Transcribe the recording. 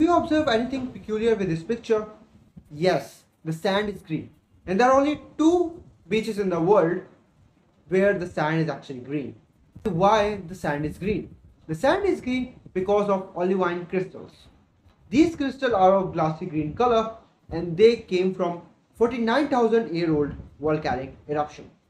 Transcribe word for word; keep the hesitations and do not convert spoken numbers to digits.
Do you observe anything peculiar with this picture? Yes, the sand is green. And there are only two beaches in the world where the sand is actually green. Why the sand is green? The sand is green because of olivine crystals. These crystals are of glassy green color and they came from forty-nine thousand year old volcanic eruption.